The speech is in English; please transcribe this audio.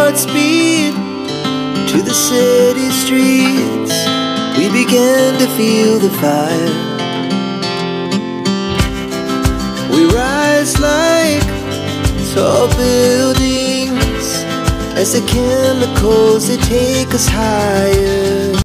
Godspeed to the city streets. We began to feel the fire. We rise like tall buildings as the chemicals, they take us higher.